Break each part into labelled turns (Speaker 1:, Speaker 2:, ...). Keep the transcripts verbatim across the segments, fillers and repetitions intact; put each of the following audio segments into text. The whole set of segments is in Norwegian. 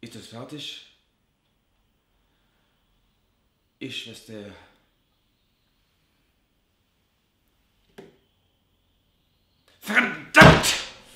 Speaker 1: Ist das fertig? Ich verstehe. Verdammt!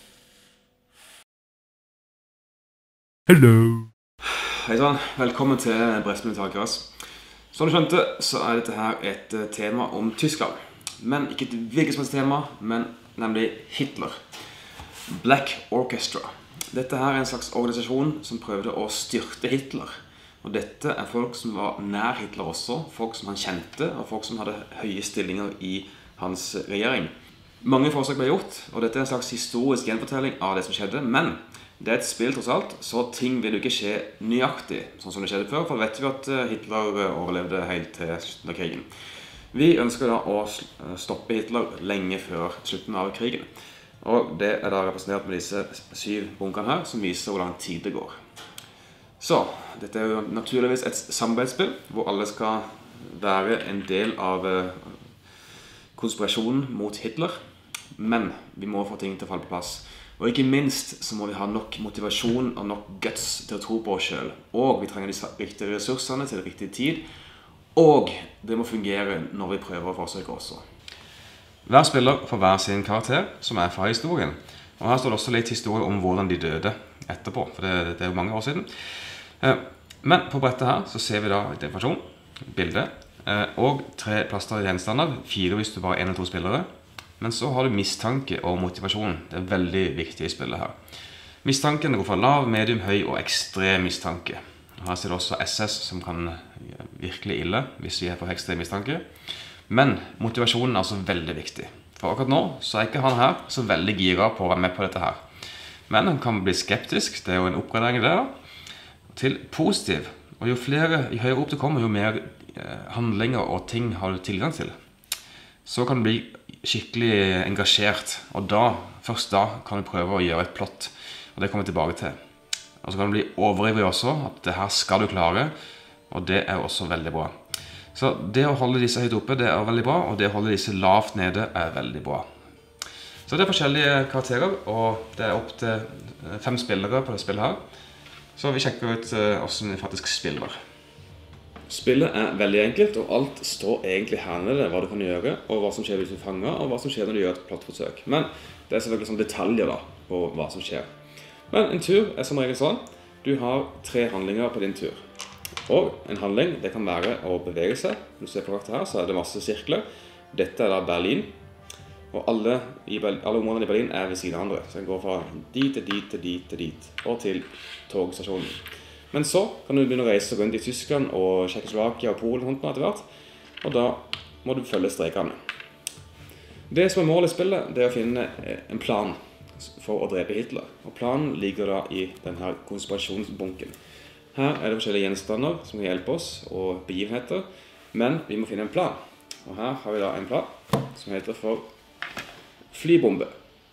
Speaker 2: Hello!
Speaker 1: Hei sann, velkommen til Brestmenn Takeras. Som du skjønte, så er dette her et tema om Tyskland. Men ikke et hvilket som helst tema, men nemlig Hitler. Black Orchestra. Dette her er en slags organisasjon som prøvde å styrte Hitler. Og dette er folk som var nær Hitler også, folk som han kjente, og folk som hadde høye stillinger i hans regjering. Mange forsøk ble gjort, og dette er en slags historisk gjenfortelling av det som skjedde, men det er et spill tross alt, så ting vil jo ikke skje nøyaktig, sånn som det skjedde før, for vet vi at Hitler overlevde helt til slutten av krigen. Vi ønsker da å stoppe Hitler lenge før slutten av krigen. Og det er da representert med disse syv bunkene her, som viser hvor lang tid det går. Så, dette er jo naturligvis et samarbeidsspill, hvor alle skal være en del av konspirasjonen mot Hitler. Men vi må få ting til å falle på plass. Og ikke minst så må vi ha nok motivasjon og nok guts til å tro på oss selv. Og vi trenger de riktige ressursene til riktig tid. Og det må fungere når vi prøver å forsøke også. Hver spiller får hver sin karakter, som er fra historien. Og her står det også litt historie om hvordan de døde etterpå, for det, det er jo mange år siden. Men på brettet her så ser vi da et informasjon, bilde, og tre plaster gjenstander, fire hvis du bare er en eller to spillere. Men så har du mistanke og motivasjon. Det er veldig viktig i spillet her. Mistanken går fra lav, medium, høy og ekstrem mistanke. Her ser du også S S som kan virkelig ille hvis vi er på ekstrem mistanke. Men motivasjonen er altså veldig viktig. For akkurat nå så er ikke han her så veldig gira på å være med på dette her. Men han kan bli skeptisk, det er jo en oppgradering i det da, til positiv. Og jo flere, jo høyere opp det kommer, jo mer handlinger og ting har du tilgang til. Så kan du bli skikkelig engasjert, og da, først da kan du prøve å gjøre et plott, og det kommer jeg tilbake til. Og så kan du bli overivrig også, at det her skal du klare, og det er også veldig bra. Så det å holde disse høyt oppe, det er veldig bra, og det å holde disse lavt nede er veldig bra. Så det er forskjellige karakterer, og det er opp til fem spillere på det spillet her. Så vi sjekker ut hvordan vi faktisk spiller. Spillet er veldig enkelt, og alt står egentlig her nede, hva du kan gjøre, og hva som skjer hvis du fanger, og hva som skjer når du gjør et plattforsøk. Men det er selvfølgelig sånn detaljer da, på hva som skjer. Men en tur er som regel sånn, du har tre handlinger på din tur. Og en handling, det kan være å bevege seg. Når du ser på kartet her, så er det masse sirkler. Dette er da Berlin, og alle, i Berlin, alle områdene i Berlin er ved siden av andre. Så den går fra dit til dit til dit til dit, og til togstasjonen. Men så kan du begynne å reise rundt i Tyskland og Tsjekkoslovakia og Polen og etter hvert, og da må du følge strekene. Det som er målet i spillet, det er å finne en plan for å drepe Hitler. Og planen ligger da i denne konspirasjonsbunken. Her er det forskjellige gjenstander som kan hjelpe oss og begivenheter, men vi må finne en plan. Og her har vi da en plan som heter for flybombe.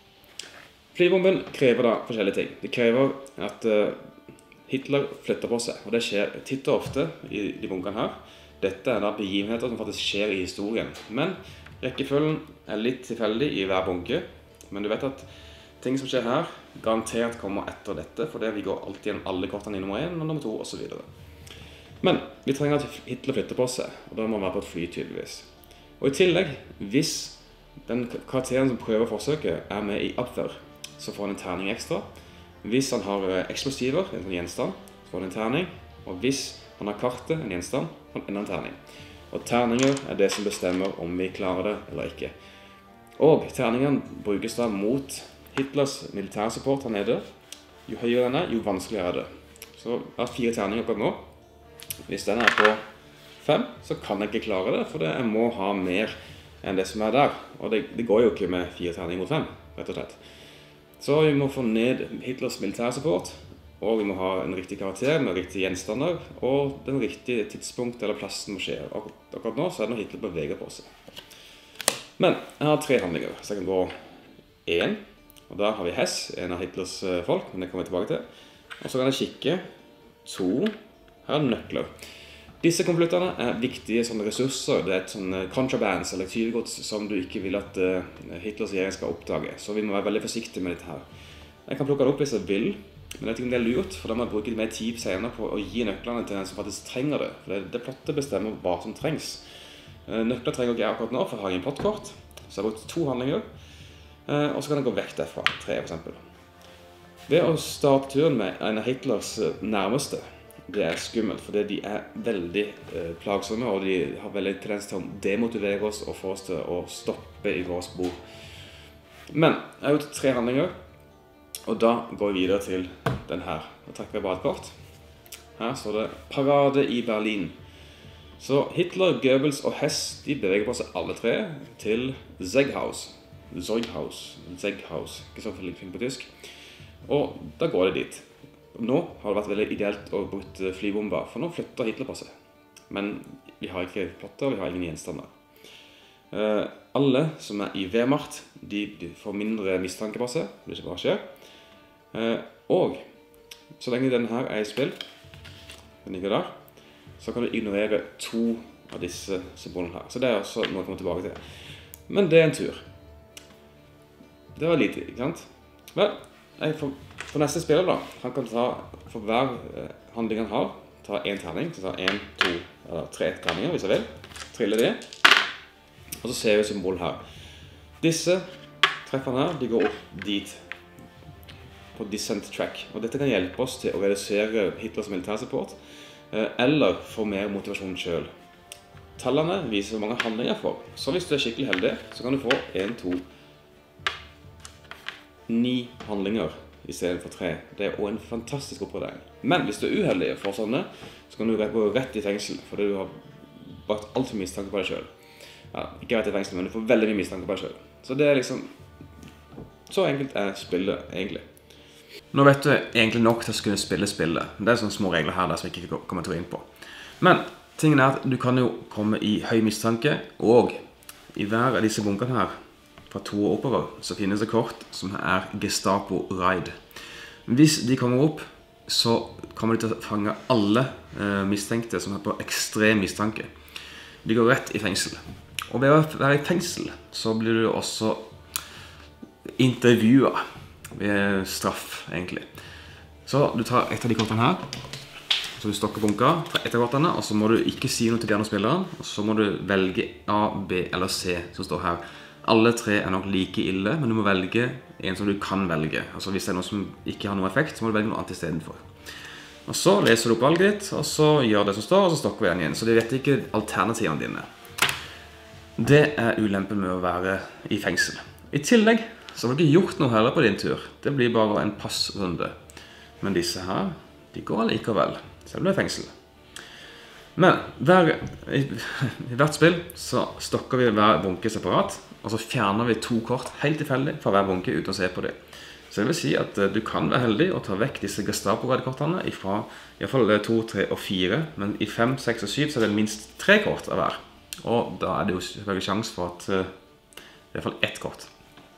Speaker 1: Flybomben krever da forskjellige ting. Det krever at Hitler flytter på seg, og det skjer titt og ofte i de bunkene her. Dette er da begivenheter som faktisk skjer i historien. Men rekkefølgen er litt tilfeldig i hver bunke. Men du vet at ting som skjer her garantert kommer etter dette, fordi vi går alltid gjennom alle kortene i nummer én og nummer to og så videre. Men vi trenger at Hitler flytter på seg, og da må han være på et fly tydeligvis. Og i tillegg, hvis den karakteren som prøver forsøket er med i Abwehr, så får han en terning ekstra. Hvis han har eksplosiver, en gjenstand, så får han en terning. Og hvis han har kartet, en gjenstand, får han enda en terning. Og terninger er det som bestemmer om vi klarer det eller ikke. Og terningen brukes da mot Hitlers militærsupport her nede. Jo høyere den er, jo vanskeligere er det. Så jeg har fire terninger akkurat nå. Hvis den er på fem, så kan jeg ikke klare det, for jeg må ha mer enn det som er der. Og det, det går jo ikke med fire terninger mot fem, rett og slett. Så vi må få ned Hitlers militærsupport, og vi må ha en riktig karakter med riktige gjenstander, og den riktige tidspunkt eller plassen må skje. Akkurat, akkurat nå så er det når Hitler beveger på seg. Men jeg har tre handlinger, så jeg kan gå én, og da har vi Hess, en av Hitlers folk, men det kommer jeg tilbake til. Og så kan jeg kikke to, her er nøkler. Disse konvoluttene er viktige sånne ressurser. Det er et sånn contrabands eller tyvegods som du ikke vil at Hitlers regjering skal oppdage. Så vi må være veldig forsiktige med dette her. Jeg kan plukke det opp hvis jeg vil, Men jeg tenker det er lurt, for da må jeg bruke mer tid senere på å gi nøklene til den som faktisk trenger det. For det, det plottet bestemmer hva som trengs. Nøkler trenger jeg akkurat nå, for jeg har ingen plottkort. Så jeg har brukt to handlinger. Og så kan jeg gå vekk derfra, tre for eksempel. Ved å starte turen med en av Hitlers nærmeste, det er skummelt, fordi de er veldig eh, plagsomme, og de har veldig tendens til å demotivere oss og få oss til å stoppe i vår spor. Men jeg har gjort tre handlinger, og da går vi videre til den her. Da trekker jeg bare et kort. Her står det Parade i Berlin. Så Hitler, Goebbels og Hess, de beveger på seg alle tre til Zeghaus. Zeughaus, Zeghaus, ikke så flink på tysk. Og da går det dit. Nå har det vært veldig ideelt å bruke flybomber, for nå flytter Hitler på seg. Men vi har ikke plotter, vi har ingen gjenstander. Uh, alle som er i Wehrmacht, de, de får mindre mistanke på seg, det vil ikke bare skje. Uh, og så lenge denne her er i spill, den ligger der, så kan du ignorere to av disse symbolene her. Så det er også noe jeg kommer tilbake til. Men det er en tur. Det var lite, ikke sant? Vel, jeg får, for neste spiller da, han kan ta, for hver eh, handling han har, ta en terning, så ta en, to, eller tre terninger hvis jeg vil, trille det, og så ser vi symbolen her. Disse treffene her, de går opp dit, på descent track, og dette kan hjelpe oss til å redusere Hitlers militærsupport, eh, eller få mer motivasjon selv. Tallene viser hvor mange handlinger jeg får, så hvis du er skikkelig heldig, så kan du få en, to, ni handlinger i stedet for tre. Det er også en fantastisk oppgradering. Men hvis du er uheldig for sånne, så kan du gå rett i fengsel, fordi du har bakt alt for mistanke på deg selv. Ja, ikke rett i fengsel, men du får veldig mye mistanke på deg selv. Så det er liksom, så enkelt er spillet egentlig. Nå vet du egentlig nok til å skulle spille spillet. Det er sånne små regler her der som jeg ikke kommer til å gå inn på. Men tingen er at du kan jo komme i høy mistanke, og i hver av disse bunkene her, fra to og oppover, så finnes det kort som er Gestapo Raid. Hvis de kommer opp, så kommer de til å fange alle eh, mistenkte som er på ekstrem mistanke. De går rett i fengsel. Og ved å være i fengsel, så blir du også intervjuet ved straff, egentlig. Så du tar et av de kortene her, så du stokker bunka, tar et av kortene, og så må du ikke si noe til de andre spillerne, og så må du velge A, B eller C, som står her. Alle tre er nok like ille, men du må velge en som du kan velge. Altså hvis det er noe som ikke har noe effekt, så må du velge noe annet i stedet for. Og så leser du opp valget ditt, og så gjør det som står, og så stokker vi den igjen. Så de vet ikke alternativene dine. Det er ulempen med å være i fengsel. I tillegg så har du ikke gjort noe heller på din tur. Det blir bare en passrunde. Men disse her, de går allikevel, selv om det er fengsel. Men hver, i, i hvert spill så stokker vi hver bunke separat, og så fjerner vi to kort helt tilfeldig fra hver bunke uten å se på det. Så det vil si at du kan være heldig og ta vekk disse Gestapo-kortene fra i hvert fall to, tre og fire, men i fem, seks og syv så er det minst tre kort av hver. Og da er det jo selvfølgelig sjans for at uh, i hvert fall ett kort.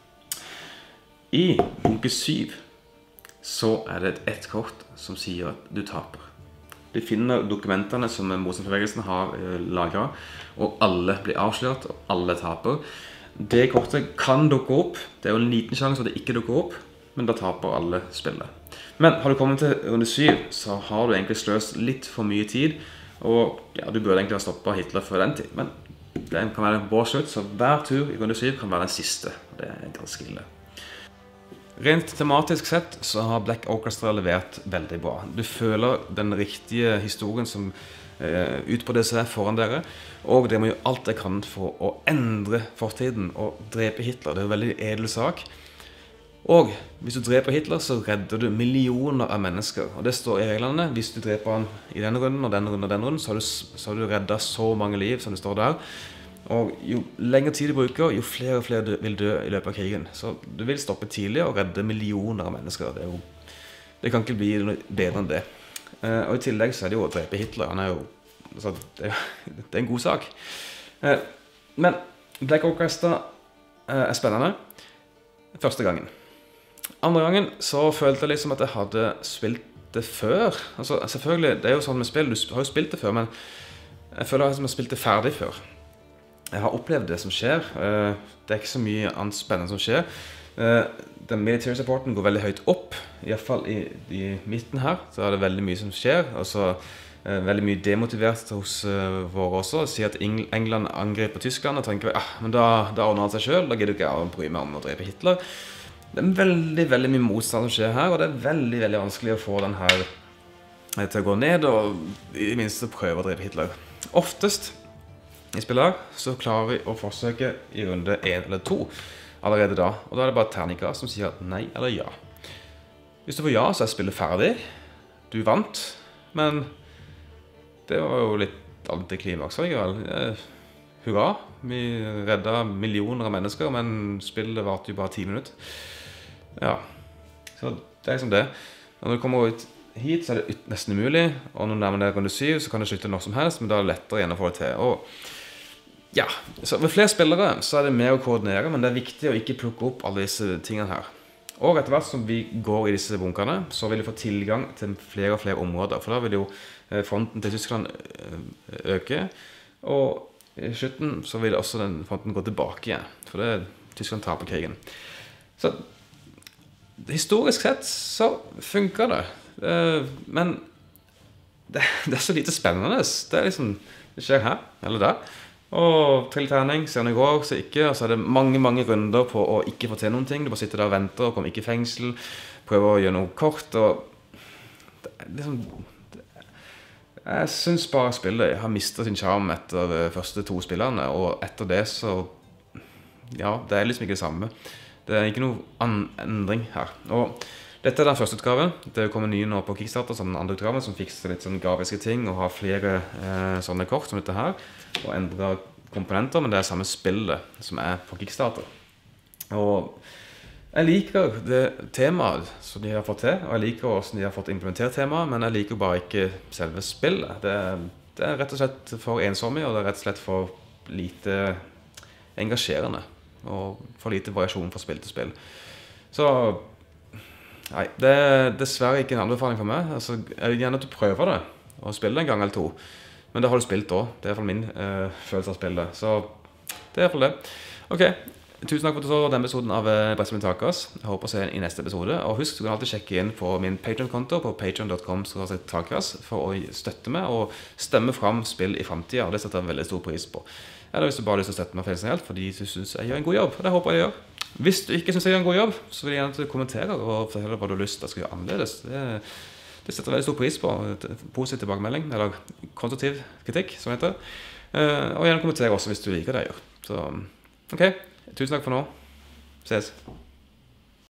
Speaker 1: I bunke syv så er det ett kort som sier at du taper. De finner dokumentene som motstandsbevegelsen har uh, lagret, og alle blir avslørt, og alle taper. Det kortet kan dukke opp. Det er jo en liten sjanse at det ikke dukker opp, men da taper alle spillet. Men har du kommet til runde syv, så har du egentlig sløst litt for mye tid, og ja, du burde egentlig ha stoppet Hitler før den tid. Men det kan være en bra slutt, så hver tur i runde syv kan være den siste. Det er ganske ille. Rent tematisk sett så har Black Orchestra levert veldig bra. Du føler den riktige historien som eh, ut på det som er foran dere, og dere må gjøre alt dere kan for å endre fortiden og drepe Hitler. Det er en veldig edel sak. Og hvis du dreper Hitler, så redder du millioner av mennesker. Og det står i reglene. Hvis du dreper han i denne runden og denne runden og denne runden, så har du, så har du reddet så mange liv som det står der. Og jo lengre tid du bruker, jo flere og flere vil dø i løpet av krigen. Så du vil stoppe tidlig og redde millioner av mennesker. Det, er jo, det kan ikke bli noe bedre enn det. Og i tillegg så er det jo å drepe Hitler. Han er jo, altså, det, er, det er en god sak. Men Black Orchestra er spennende. Første gangen. Andre gangen så følte jeg liksom at jeg hadde spilt det før. Altså selvfølgelig, det er jo sånn med spill, du har jo spilt det før, men jeg føler at jeg har spilt det ferdig før. Jeg har opplevd det som skjer. Det er ikke så mye annet spennende som skjer. Den military supporten går veldig høyt opp i hvert fall i, i midten her, så er det veldig mye som skjer, og så eh, veldig mye demotivert hos eh, våre også, sier at Eng England angriper Tyskland, og tenker, ah, men da, da ordner han seg selv, da gidder ikke jeg å bry meg om å drepe Hitler. Det er veldig, veldig mye motstand som skjer her, og det er veldig, veldig vanskelig å få den her til å gå ned, og i det minste prøve å drepe Hitler. Oftest i spillet så klarer vi å forsøke i runde en eller to allerede da, og da er det bare terningkast som sier nei eller ja. Hvis du får ja, så er spillet ferdig. Du vant, men det var jo litt antiklimaks, ikke vel? Eh, hurra, vi reddet millioner av mennesker, men spillet varte jo bare ti minutter. Ja, så det er liksom det. Når du kommer ut hit så er det nesten umulig, og når du nærmer deg runde syv så kan det slutte når som helst, men da er det lettere igjen å få det til. Og ja, så ved flere spillere så er det mer å koordinere, men det er viktig å ikke plukke opp alle disse tingene her. Og etter hvert som vi går i disse bunkerne, så vil vi få tilgang til flere og flere områder, for da vil jo fronten til Tyskland øke, og i slutten så vil også den fronten gå tilbake igjen, for det er Tyskland taper krigen. Så historisk sett så funker det, men det, det er så lite spennende. Det er liksom, det skjer her, eller der. Og trillterning, ser den i går, så ikke, og så er det mange, mange runder på å ikke få til noen ting. Du bare sitter der og venter, og kommer ikke i fengsel, prøver å gjøre noe kort, og det er liksom, det, jeg synes bare spillet har mistet sin charm etter de første to spillerne, og etter det så, ja, det er liksom ikke det samme. Det er ikke noe endring her. Og dette er den første utgaven. Det kommer nye nå på Kickstarter, som den andre utgaven, som fikser litt sånn grafiske ting, og har flere eh, sånne kort som dette her, og endrer komponenter, men det er samme spillet som er på Kickstarter. Og jeg liker det temaet som de har fått til, og jeg liker hvordan de har fått implementert temaet, men jeg liker bare ikke selve spillet. Det, det er rett og slett for ensommig, og det er rett og slett for lite engasjerende, og for lite variasjon fra spill til spill. Så nei, det er dessverre ikke en anbefaling for meg. Altså, jeg vil gjerne at du prøver det, og spille det en gang eller to. Men det har du spilt også. Det er i hvert fall min uh, følelse av spillet. Så det er i hvert fall det. Ok, tusen takk for at du så denne episoden av Brettspill med Takas. Jeg håper å se deg i neste episode. Og husk, du kan alltid sjekke inn på min Patreon-konto på patreon punktum com slash takas for å støtte meg og stemme fram spill i fremtiden. Det setter jeg veldig stor pris på. Eller hvis du bare har lyst til å støtte meg for fordi du synes jeg gjør en god jobb. Og det håper jeg gjør. Hvis du ikke synes jeg gjør en god jobb, så vil jeg gjerne at du kommenterer og forteller hva du har lyst til å gjøre annerledes. Det, det setter veldig stor pris på. Positiv tilbakemelding, eller konstruktiv kritikk, som heter. Og gjerne kommentere også hvis du liker det jeg gjør. Så, ok. Tusen takk for nå. Ses.